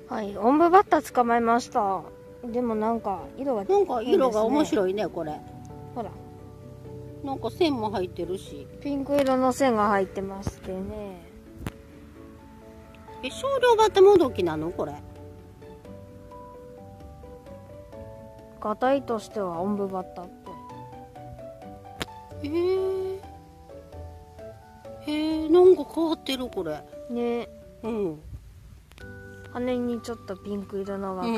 はい、おんぶバッタ捕まえました。でもなんか色が変ですね。 なんか色が面白いね、これ。 ほら、 なんか線も入ってるし。 ピンク色の線が入ってましてね。 少量バッタもどきなのこれ？ がたいとしてはおんぶバッタっぽい。 なんか変わってるこれ。 ね。 うん。 羽にちょっとピンク色の枠が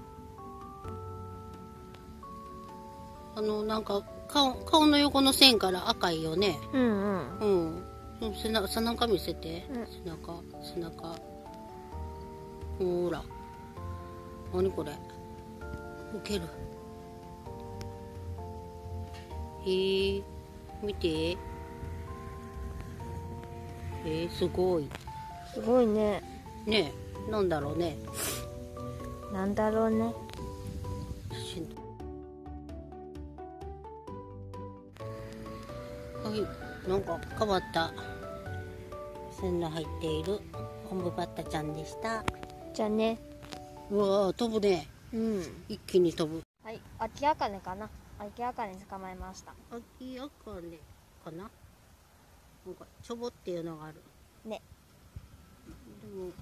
ある。 なんか顔の横の線から赤いよね。 うんうん。 背中見せて。背中。ほら。何これ。ウケる。見て。すごい。 すごいね。 ねえ、なんだろうね。 なんだろうね。 はい、なんか変わった線の入っているおんぶバッタちゃんでした。 じゃあね。 うわー、飛ぶね。 うん。 一気に飛ぶ。 はい、アキアカネかな。アキアカネ捕まえました。 アキアカネかな。なんかチョボっていうのがあるね。 でも、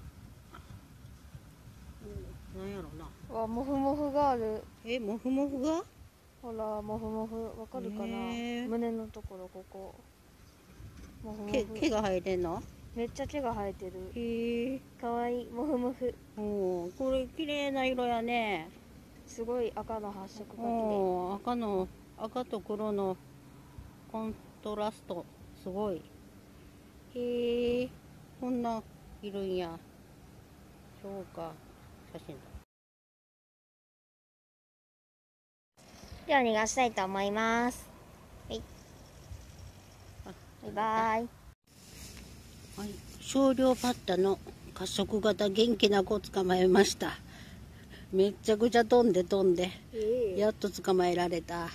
なんやろな。 わ、モフモフがある。 モフモフが？ ほら、モフモフ、わかるかな。胸のところ、ここ。モフモフ。 毛が生えてんの？ めっちゃ毛が生えてる。かわいい、モフモフ。 これ綺麗な色やね。 すごい赤の発色が綺麗。 赤と黒のコントラストすごい。こんないるんや。そうか。写真だ。 では逃がしたいと思います。はい。バイバイ。 はい、少量バッタの褐色型元気な子を捕まえました。めっちゃくちゃ飛んでやっと捕まえられた。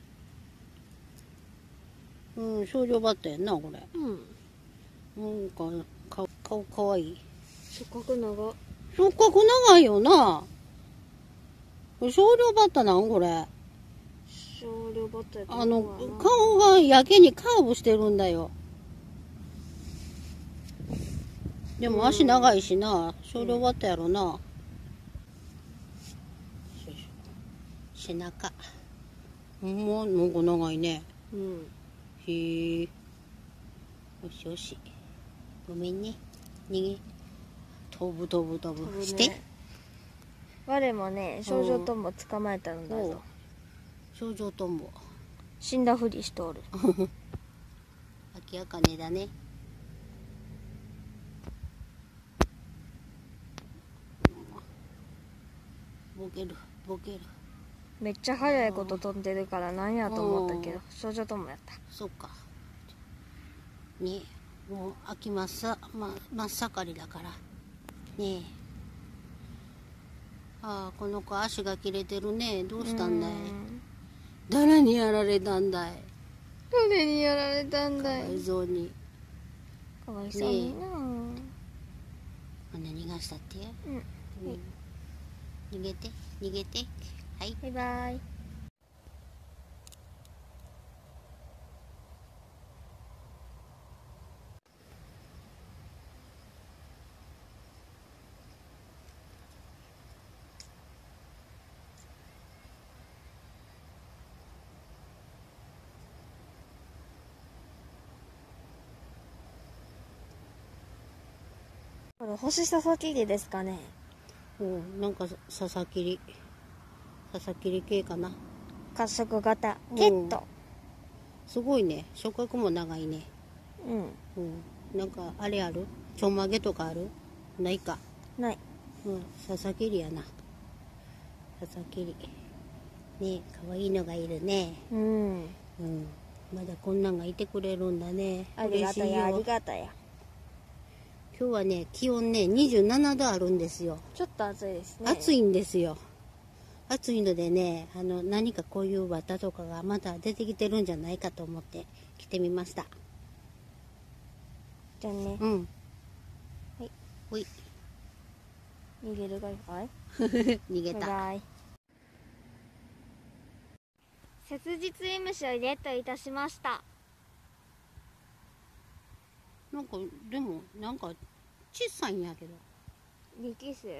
少量バッタやんなこれ。なんか顔かわいい。 触覚長。 触覚長いよな。少量バッタなんこれ。 少量バッタやと顔がやけにカーブしてるんだよ。でも足長いしな、少量バッタやろな。背中。もうなんか長いね。へえ。よしよし。ごめんね。飛ぶして。 我もね、少女トンボ捕まえたのだぞ。 少女トンボ。 死んだふりしとる。 明らかねだね。ボケる。 めっちゃ速いこと飛んでるからなんやと思ったけど、少女トンボやった。 そっか。ねえ、もう秋真っ盛りだから。ねえ。この子足が切れてるね。どうしたんだい？誰にやられたんだい？かわいそうに。 かわいそうにな。 こんな逃がしたって？逃げて。はい。 バイバイ。これ星佐々木ですかね。 なんかささきり系かな。 褐色型ゲット。 すごいね。触覚も長いね。なんかあれある？ちょんまげとかある？ないか。 ない。 ささきりやな。ささきり。ね、かわいいのがいるね。まだこんなんがいてくれるんだね。 ありがたや。 今日はね、気温ね、27度あるんですよ。 ちょっと暑いですね。 暑いんですよ。暑いのでね、何かこういう綿とかがまだ出てきてるんじゃないかと思って来てみました。 じゃあね。 はい。ほい。 逃げるがいかい逃げた。 バイバイ。切実 M 氏をゲットいたしました。 なんかでもなんか小さいんやけど。 力士？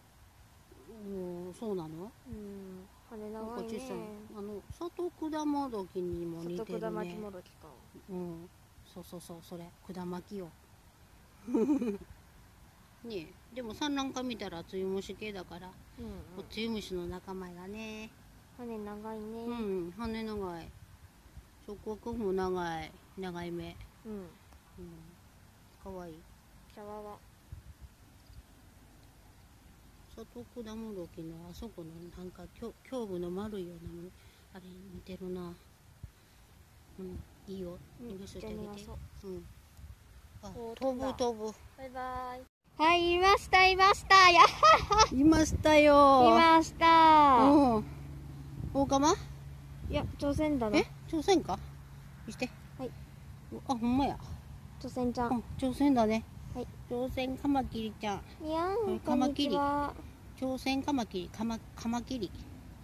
そうなの？ 羽なんか長いね。 小さい。里管もどきにも似てるね。 里管巻きもどきか。 そうそれ管巻きよ。ねえ、でも産卵か見たらツユムシ系だから、ツユムシの仲間やね。 羽長いね。 羽長い。触角も長い目。かわいい。 茶わわ。 里管もどきのあそこのなんか胸部の丸いようなもの、あれ似てるな。いいよ。見せてあげて。飛ぶ。 バイバイ。はい、いました。やっはいましたよ。 いました。 大釜？ いや、朝鮮だね。 朝鮮か？見して。 はい。 あ、ほんまや。 朝鮮ちゃん。 朝鮮だね。 はい。 朝鮮カマキリちゃん。 にゃん、こんにちは。 朝鮮カマキリ、カマキリ。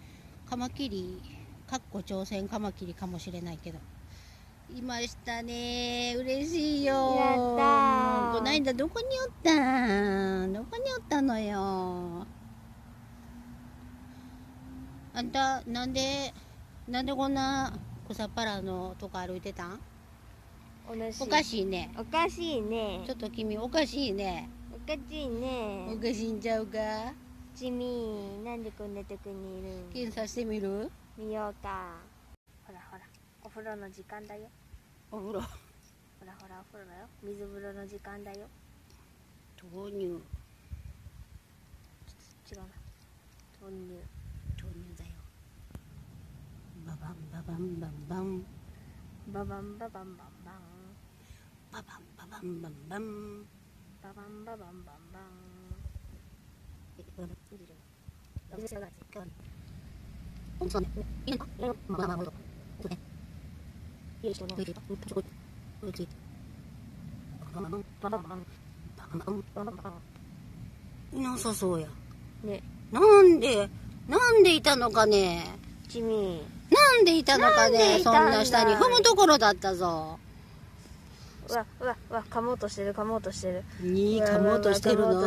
かっこ朝鮮カマキリかもしれないけど。いましたね。嬉しいよ。 やったー。 こないだどこにおったのよ。あんたなんでこんな草っぱらのとこ歩いてたん？おかしいね。 おかしいね。 ちょっと君おかしいね。 おかしいね。 おかしいんちゃうか？ ジミー、なんでこんなとこにいるん？ 検査してみる？ 見ようか。ほら、お風呂の時間だよ。 お風呂。 ほら、お風呂だよ。水風呂の時間だよ。 豆乳。 違うな。豆乳だよ。 ババンババンバンバン。 ババンババンバンバン。 ババンババンバンバン。 ババンババンバンバン。 いなさそうや。 ね。 なんでいたのかね。 ジミー。 なんでいたのかね。そんな下に踏むところだったぞ。 うわ、噛もうとしてる。 噛もうとしてるの。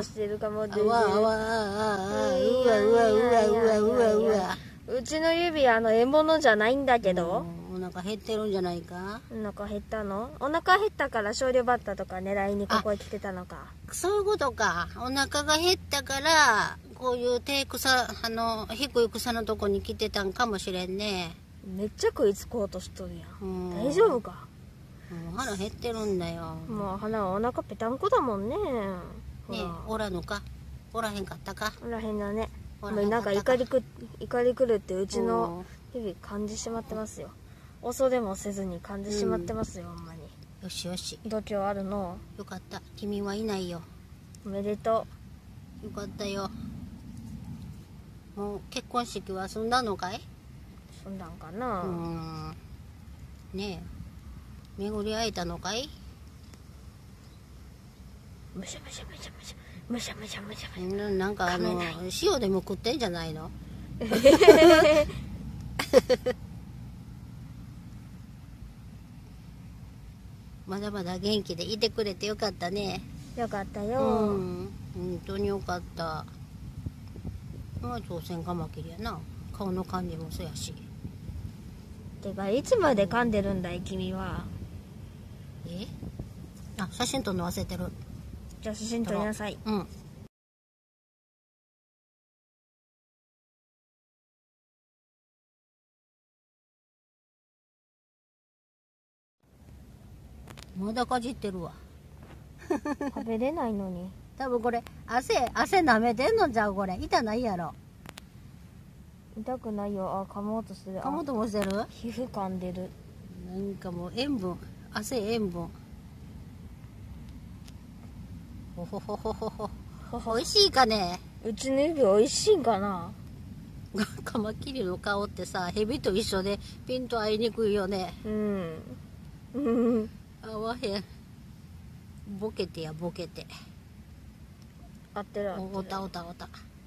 うちの指獲物じゃないんだけど。 お腹減ってるんじゃないか？ お腹減ったの？お腹減ったから少量バッタとか狙いにここへ来てたのか。 そういうことか。お腹が減ったからこういう低い草のとこに来てたんかもしれんね。 めっちゃ食いつこうとしとるやん。大丈夫か？ もう腹減ってるんだよ。 もう花はお腹ぺたんこだもんね。 ねえ、おらぬか？おらへんかったか？ おらへんだね。なんか怒り狂るってうちの指感じしまってますよ。恐れもせずに感じしまってますよ、ほんまに。 よしよし。 度胸あるの？ よかった。君はいないよ。 おめでとう。よかったよ。もう結婚式は済んだのかい？ 済んだんかな。 ねえ、巡り会えたのかい？ むしゃむしゃ。 なんか塩でも食ってんじゃないの？まだまだ元気でいてくれてよかったね。 よかったよ。 本当によかった。まあ朝鮮カマキリやな。顔の感じもそうやし。 てかいつまで噛んでるんだい君は。 写真撮るの忘れてる。 じゃあ写真撮りなさい。 まだかじってるわ。 食べれないのに。 多分これ汗舐めてんのじゃう。これ痛ないやろ。 痛くないよ。噛もうとしてる。 噛もうともしてる？ 皮膚噛んでる。 なんかもう塩分。ほ美味しいかね。 うちの指美味しいんかな。 カマキリの顔ってさ、ヘビと一緒でピンと合いにくいよね。合わへん。ボケて。 合ってる合ってる。 おたおたおた。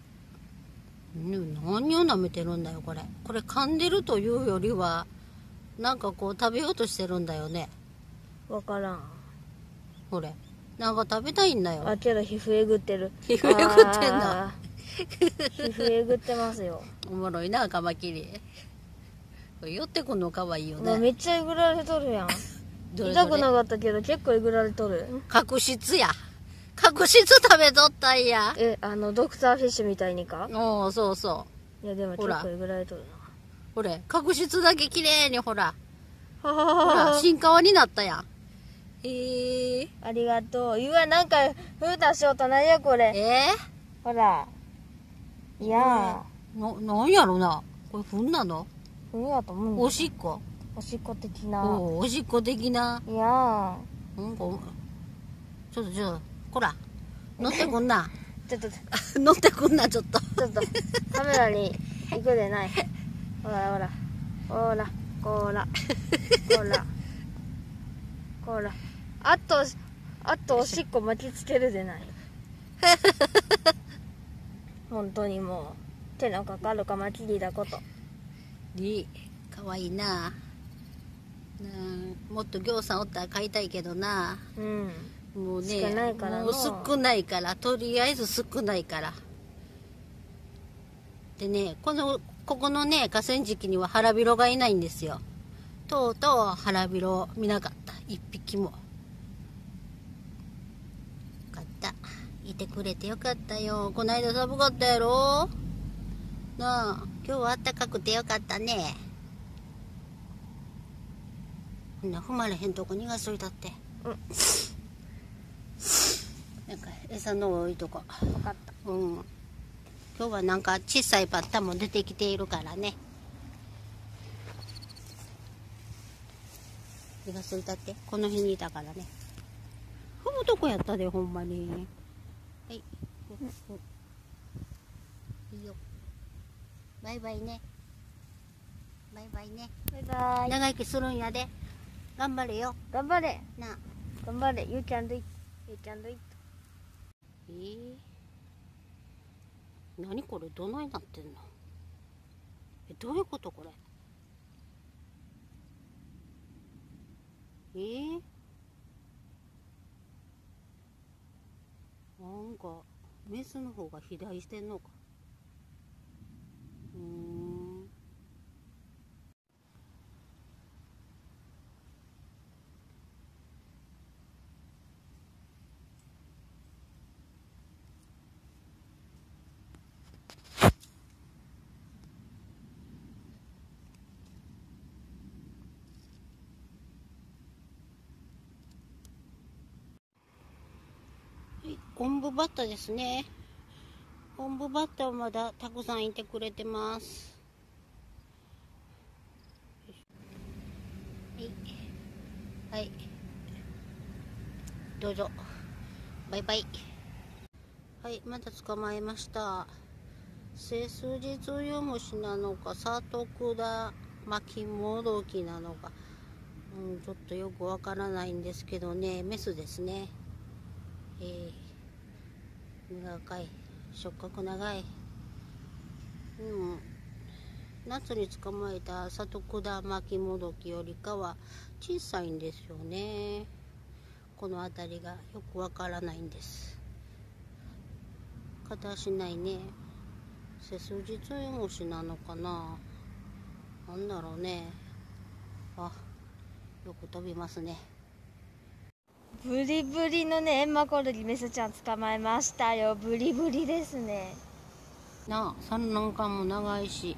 何を舐めてるんだよこれ。これ噛んでるというよりはなんかこう食べようとしてるんだよね。 わからん。 これなんか食べたいんだよ。 あ、けど皮膚えぐってる。 皮膚えぐってんだ。 皮膚えぐってますよ。 おもろいなカマキリ。これ寄ってくんのかわいいよね。 めっちゃえぐられとるやん。 どれ痛くなかったけど結構えぐられとる。 角質や。角質食べとったんや。 ドクターフィッシュみたいにか。 おお、そうそう。いやでも結構えぐられとるな。 ほれ角質だけ綺麗にほら。 ほほら新皮になったやん。 ありがとう。うわ、なんか風出しようとなんやこれ。ほら。いやなんやろな。これ糞なの？ 糞やと思うんだ。 おしっこ？ おしっこ的な。 おしっこ的な。 いやなんかちょっとこら乗ってこんな。 ちょっと乗ってこんなちょっと。 ちょっとカメラに行くでない。ほらほらほらこらこらこら。あとおしっこ巻きつけるでない。本当にもう手のかかるカマキリだこと。 かわいいな。もっとぎょうさんおったら買いたいけどな。もうね少ないからの。 もう少ないから、とりあえず少ないから。でね、ここのね河川敷には腹広がいないんですよ。とうとう腹広見なかった。一匹も。よかった。いてくれてよかったよ。こないだ寒かったやろなあ。今日はあったかくてよかったね。こんな踏まれへんとこ逃がしといたって。なんか餌の多いとこ。 分かった。 今日はなんか小さいバッタも出てきているからね。逃がしといたって。この辺にいたからね。踏むとこやったでほんまに。はい。いいよ。バイバイね。バイバイね。 バイバイ。 長生きするんやで。頑張れよ。 頑張れ。 なあ。 頑張れ。You can do it. You can do it. 何これどないなってんの？どういうことこれ？なんかメスの方が肥大してんのか。おんぶバッタですね。おんぶバッタはまだたくさんいてくれてます。はい、どうぞ。バイバイ。はい、まだ捕まえました。背筋ツユムシなのかサトクダマキモドキなのか、ちょっとよくわからないんですけどね、メスですね。長い、触覚長い。夏に捕まえたサトクダマキモドキよりかは小さいんですよね。この辺りがよくわからないんです。片足ないね。背筋ツユムシなのかな。なんだろうね。あ、よく飛びますね。 ブリブリのね、エンマコオロギメスちゃん捕まえましたよ。ブリブリですね。 なあ、産卵管も長いし。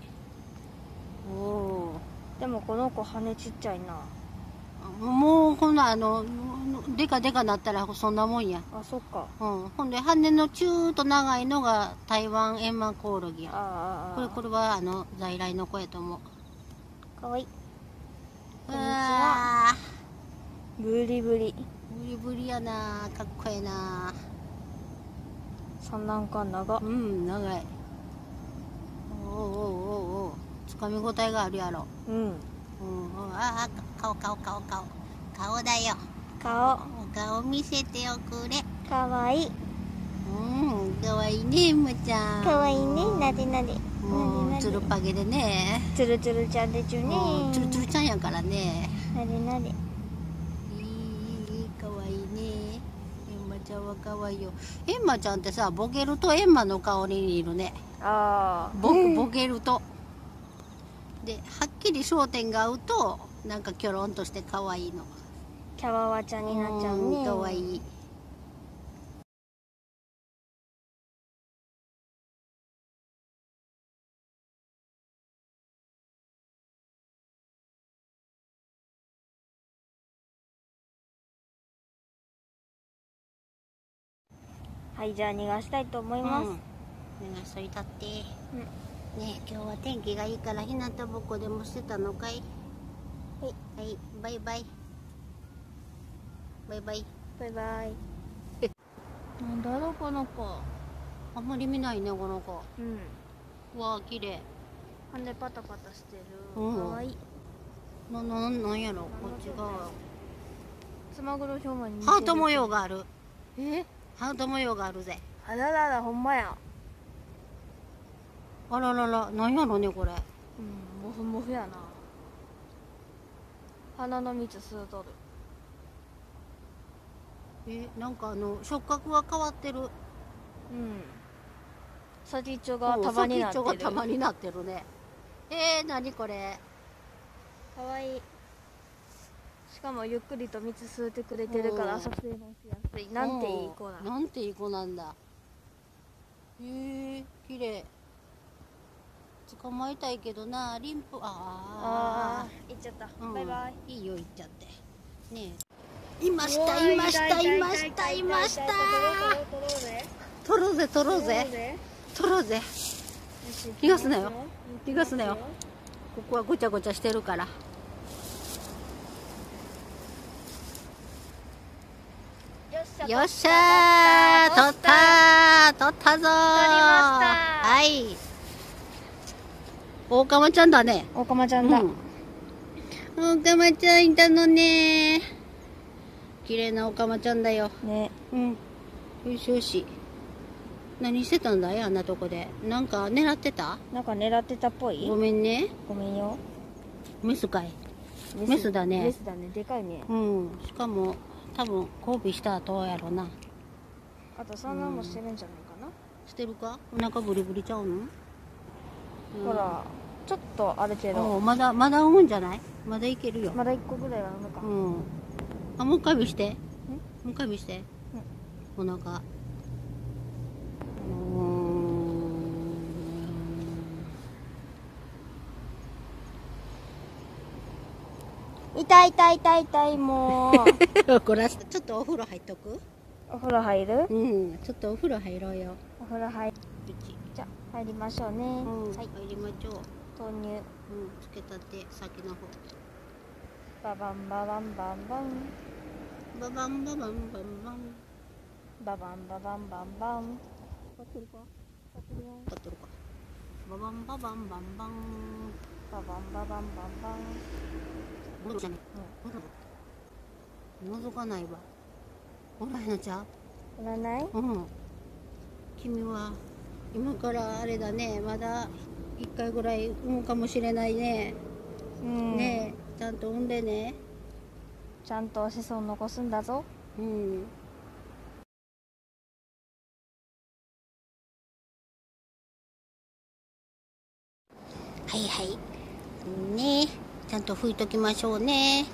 でもこの子羽ちっちゃいな。 もうこんなでかでかなったらそんなもんや。 あ、そっか。 ほんで羽のチューと長いのが台湾エンマコオロギや。これは在来の子やと思う。 かわいい。 こんにちは。 ブリブリ。 ブリブリやな、かっこええな。 産卵管長。 長い。つかみ応えがあるやろ。顔だよ。 顔見せておくれ。かわいい。 かわいいね、エムちゃん。 かわいいね。なでなで。 つるっぱげでね。 つるつるちゃんでちゅね。 つるつるちゃんやからね。 なでなで。 かわいいね。エンマちゃんはかわいいよ。エンマちゃんってさ、ボケるとエンマの香りにいるね。 ああ。 ボケると。で、はっきり焦点が合うと、なんかキョロンとしてかわいいの。 キャワワちゃんになっちゃうね。 かわいい。 はい、じゃあ逃がしたいと思います。 逃がしといたって。ねえ、今日は天気がいいから日向ぼっこでもしてたのかい？はい、はい、バイバイ。バイバイ。 バイバイ。なんだろうこの子。 あんまり見ないね、この子。わあ、綺麗。 羽パタパタしてる。かわいい。 なんやろ、こっち側。 つまぐろ表面に。 ハート模様がある。ハート模様があるぜ。 あららら、ほんまや。 あららら、なんやろね、これ。 モフモフやな。花の蜜吸うとる。 なんか触覚が変わってる。 先っちょが束になってる。 先っちょが束になってるね。何これ。 かわいい。しかもゆっくりと蜜吸ってくれてるから撮影もしやすい。なんていい子だ。 なんていい子なんだ。綺麗。捕まえたいけどな、リンプ。 行っちゃった。バイバイ。 いいよ、行っちゃって。ねえ。いました、いました、いました、いました。取ろうぜ、取ろうぜ。取ろうぜ。逃がすなよ。逃がすなよ。ここはごちゃごちゃしてるから。よっしゃー、取ったぞー。取りました。はい。オオカマちゃんだね。 オオカマちゃんだ。 オオカマちゃんいたのね。綺麗なオカマちゃんだよ。 ね。 よしよし。何してたんだい、あんなとこで。なんか狙ってた？ なんか狙ってたっぽい？ ごめんね。 ごめんよ。 メスかい？メスだね。 メスだね。でかいね。 しかも、多分、交尾した後やろな。 あと産卵もしてるんじゃないかな。 してるか？お腹ブリブリちゃうの？ ほら、ちょっとあるけど。 まだ産むんじゃない？まだいけるよ。 まだ1個ぐらいは産むか。 もう一回見して。もう一回見して。お腹。 痛い痛い痛い痛い、もう。 怒らせ。ちょっとお風呂入っとく？ お風呂入る？ ちょっとお風呂入ろうよ。 お風呂入る。じゃあ入りましょうね。 はい、入りましょう。 投入。 つけたて先の方。 ババンババンバンバン。 ババンババンバンバン。 ババンババンバンバン。 立ってるか？立ってるか。ババンババンバンバン。 ババンババンバンバン。 おるじゃね。覗かないわ。おらへんのちゃう？ おらない？ 君は今からあれだね、まだ1回ぐらい産むかもしれないね。ねえ、ちゃんと産んでね。 ちゃんと子孫残すんだぞ。 はいはい。ねえ、ちゃんと拭いときましょうね。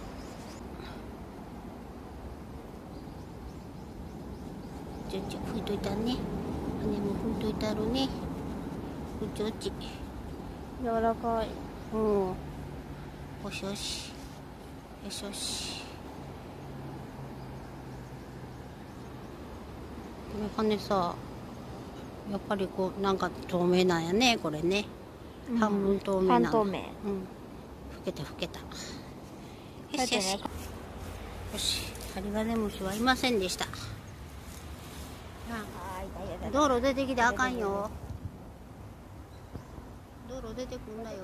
ちょちょ拭いといたね。羽も拭いといてあるね。うちうち。 柔らかい。 よしよし。よしよし。これ羽さ、やっぱりこうなんか透明なんやね、これね。半分透明なの。 半透明。 拭けた拭けた。よしよし。よし、ハリガネムシはいませんでした。道路出てきてあかんよ。道路出てくんだよ。はい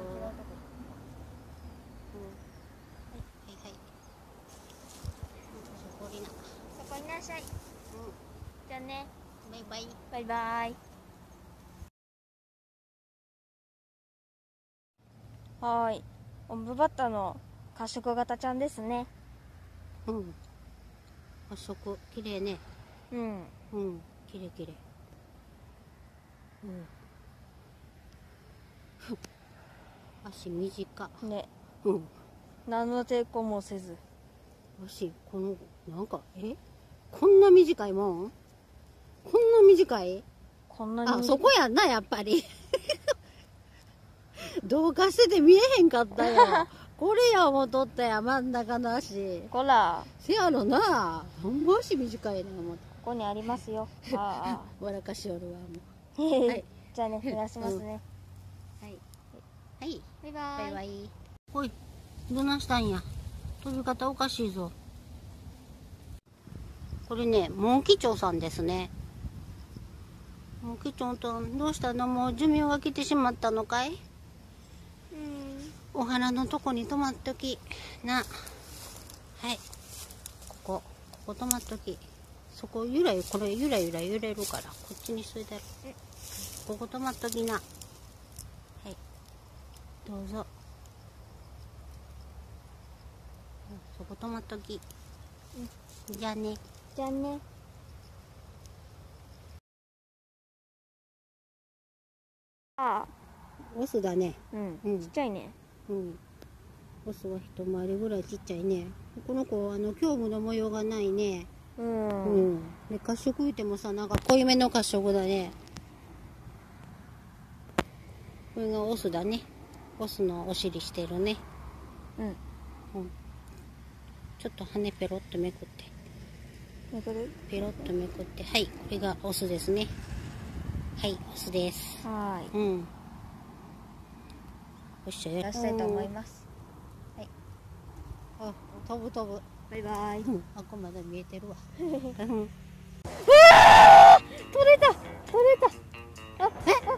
はい。 そこいなさい。じゃあね。 バイバイ。 バイバイ。はーい。オンブバッタの褐色型ちゃんですね。 うん。褐色、綺麗ね。 うん。 うん、綺麗綺麗。うん。足短。 ね。 うん。 何の抵抗もせず。 足、なんか、こんな短いもん？こんな短い？ こんなに短い。 あ、そこやんな、やっぱり。どうかしてて見えへんかったよ。これや思っとったや、真ん中の足。 こら。 せやろな。なんぼ足短いねん思って。 ここにありますよ。ああ。笑かしおるわ、 あ。 もう。はい。 じゃあね、減らしますね。 はい。はい。 バイバイ。 バイバイ。おい、どないしたんや。飛び方おかしいぞ。これね、モンキチョウさんですね。モンキチョウと、どうしたの？もう寿命が来てしまったのかい？お花のとこに止まっとき。な。はい。ここ止まっとき。そここれゆらゆら揺れるから、こっちにしといてる。ここ止まっときな。はい。どうぞ。そこ止まっとき。じゃあね。 じゃあね。ああ。 オスだね。 うん。ちっちゃいね。 うん。オスは一回りぐらいちっちゃいね。この子、胸部の模様がないね。うん。で、褐色言うてもさ、なんか濃いめの褐色だね。これがオスだね。オスのお尻してるね。うん。ちょっと羽ペロッとめくって。 めくる？ ペロッとめくって。はい。これがオスですね。はい、オスです。 はい。 うん。よっしゃ、 出したいと思います。はい。 あ、飛ぶ飛ぶ。 バイバイ。 あ、こまだ見えてるわ。 うわー！取れた！取れた！あ、 殿様？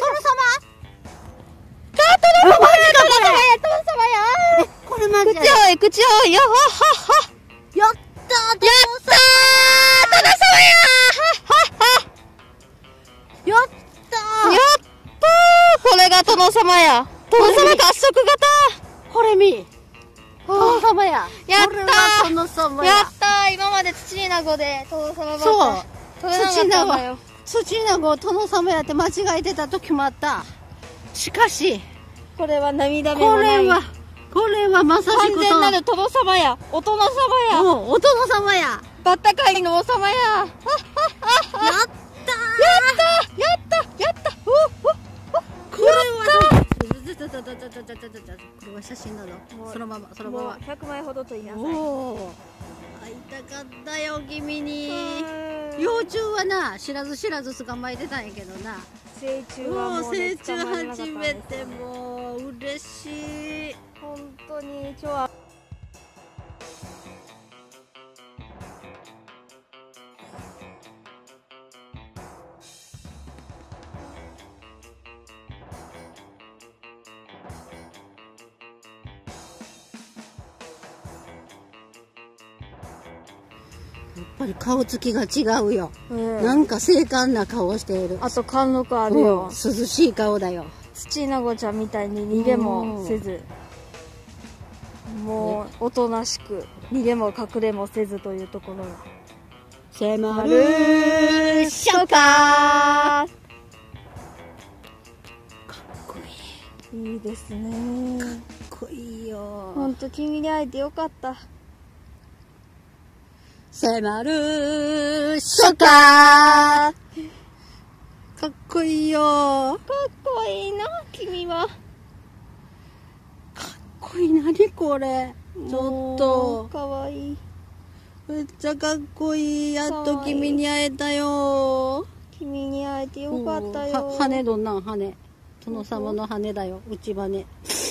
殿様や！ これマジで。 口青い、口青いよ！はっはっは！ やったー！ やったー！殿様や！はっはっは！ やったー！ やったー！これが殿様や！殿様褐色型！ これ見！殿様や！ やったー！ これは殿様や！ やったー！今まで土イナゴで殿様ばっかそう！土イナゴだよ。 土イナゴを殿様やって間違えてた時もあった。しかし、 これは涙目もない。 これはまさしく完全なる殿様や。お殿様や。 もう、お殿様や。 バッタ界の王様や。やったー！やったこれは、これは写真なの？そのまま、そのまま。 100枚ほどと言いなさい。 おー。会いたかったよ、君に。幼虫はな、知らず知らず捕まえてたんやけどな。 成虫はもうね、 成虫初めて、もう嬉しい。 本当に超やっぱり顔つきが違うよ。なんか精悍な顔している。 あと貫禄あるよ。 涼しい顔だよ。 土イナゴちゃんみたいに逃げもせず、もうおとなしく逃げも隠れもせずというところが迫る初夏。かっこいい。 いいですね。 かっこいいよ。 ほんと君に会えてよかった。 迫る初夏。かっこいいよ。 かっこいいな、君は。 かっこいい。なにこれ。ちょっと。 かわいい。 めっちゃかっこいい。やっと君に会えたよ。 君に会えてよかったよ。 羽どんなん羽。殿様の羽だよ。内羽。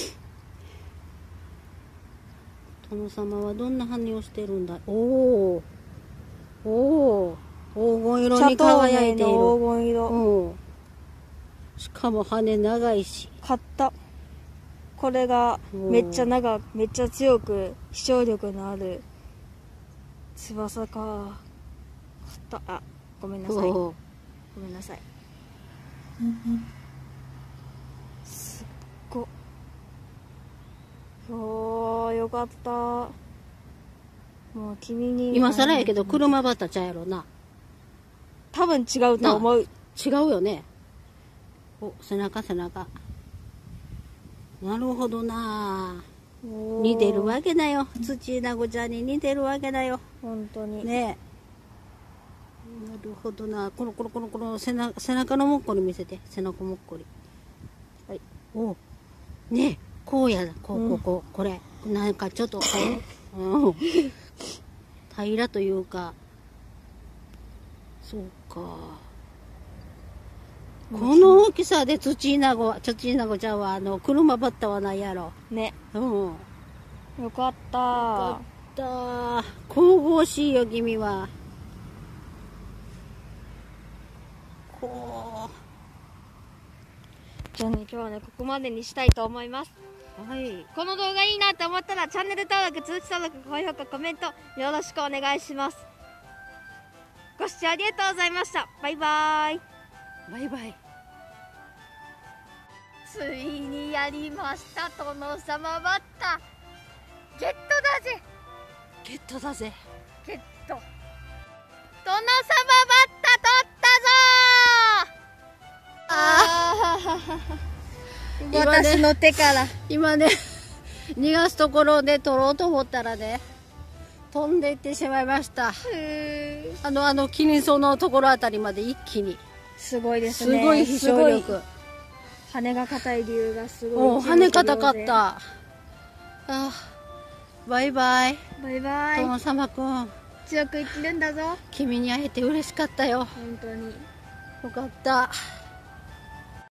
殿様はどんな羽をしてるんだ。おお。おお。黄金色に輝いている。 黄金色。 しかも羽長いし。 買った。これがめっちゃ強く飛翔力のある翼か。買った。あ、ごめんなさい。 ごめんなさい。すっご。おー、よかった。もう君に。 今更やけど、車バッタちゃうやろな。 多分違うと思う。 違うよね。お、背中。なるほどな。似てるわけだよ。土なごちゃんに似てるわけだよ。 本当に。 ねえ。なるほどな。この背中のもっこり見せて。背中もっこり。はい。おねえ。こうやだ。こう。これ。なんかちょっと、平らというか。そうか。この大きさで土なごちゃんは車バッタはないやろ。 ね。 うん。 よかった。よかった。神々しいよ、君は。 じゃあね、今日はね、ここまでにしたいと思います。 はい。 この動画いいなと思ったら、チャンネル登録、通知登録、高評価、コメント、よろしくお願いします。ご視聴ありがとうございました。バイバーイ。 バイバイ。 ついにやりました、殿様バッタ。ゲットだぜ。 ゲットだぜ。 ゲット。殿様バッタ取ったぞー。私の手から今ね、逃がすところで取ろうと思ったらね、飛んでいってしまいました。キリンソウのところあたりまで一気に。 すごいですね。 すごい飛翔力。 羽が硬い理由がすごい。 羽硬かった。バイバイ。 バイバイ。 殿様くん。 強く生きるんだぞ。 君に会えて嬉しかったよ。 本当に。 よかった。